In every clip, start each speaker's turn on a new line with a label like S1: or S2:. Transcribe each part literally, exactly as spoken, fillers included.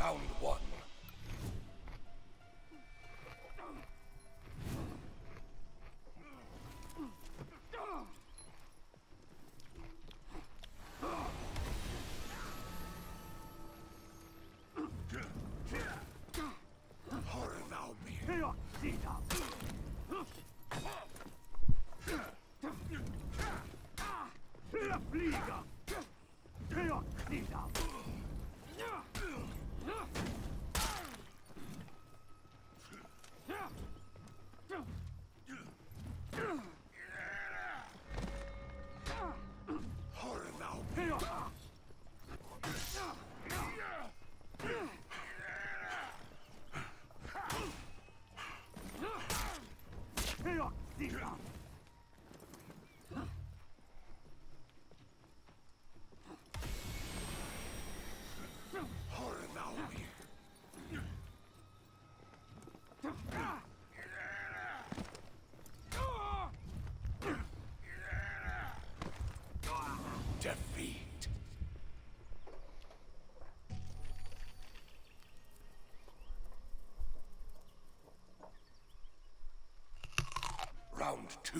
S1: Round one. Defeat. Round two.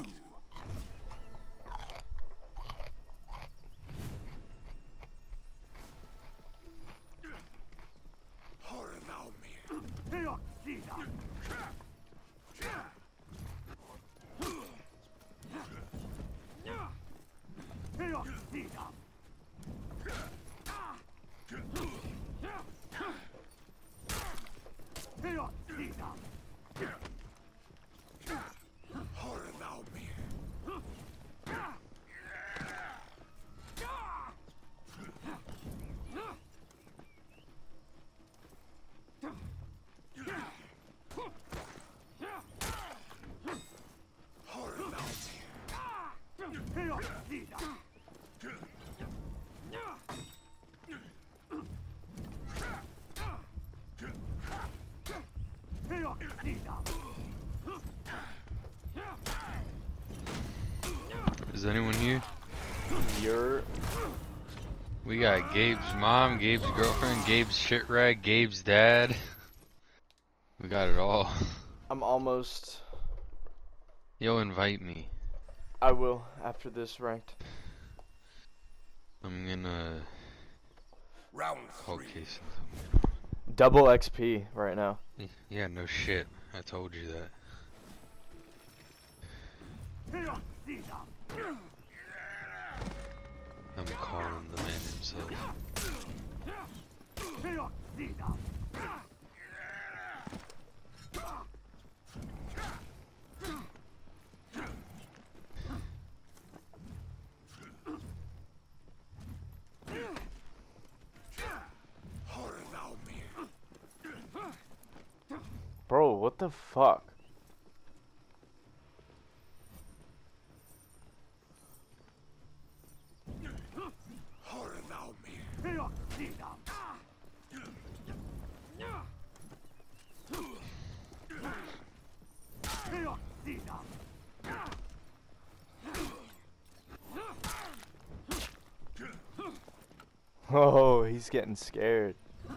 S2: Is anyone here?
S3: You're...
S2: We got Gabe's mom, Gabe's girlfriend, Gabe's shit rag, Gabe's dad. We got it all.
S3: I'm almost...
S2: Yo, invite me.
S3: I will, after this ranked.
S2: I'm gonna...
S1: Round
S2: call
S1: three.
S2: Casey.
S3: Double X P right now.
S2: Yeah, no shit. I told you that. I'm calling the man himself.
S3: Bro, what the fuck? Oh, he's getting scared.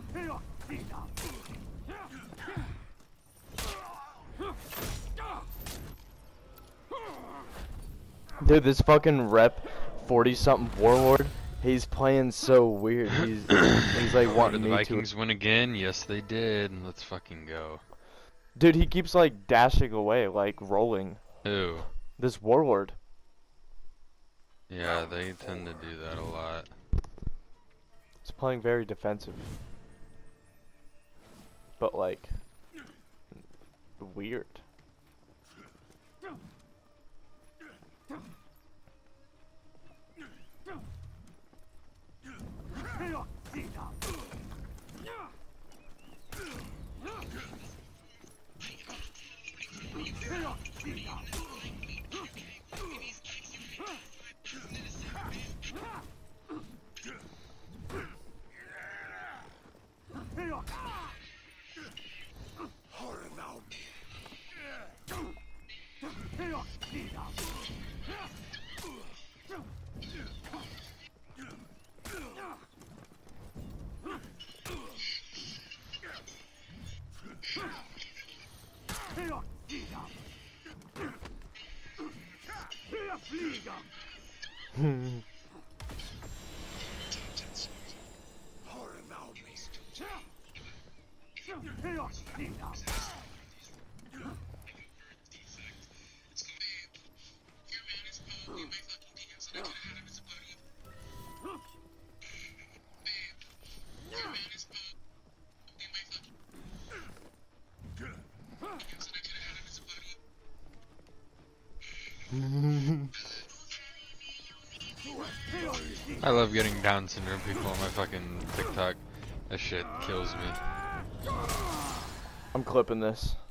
S3: Dude, this fucking rep forty something warlord, he's playing so weird. He's he's like wanting
S2: Did the
S3: me
S2: Vikings
S3: to.
S2: win again? Yes, they did. Let's fucking go.
S3: Dude, he keeps like dashing away, like rolling.
S2: Who?
S3: This warlord.
S2: Yeah, they tend to do that a lot.
S3: He's playing very defensive. But like weird.
S2: I love getting Down syndrome people on my fucking TikTok. That shit kills me.
S3: I'm clipping this.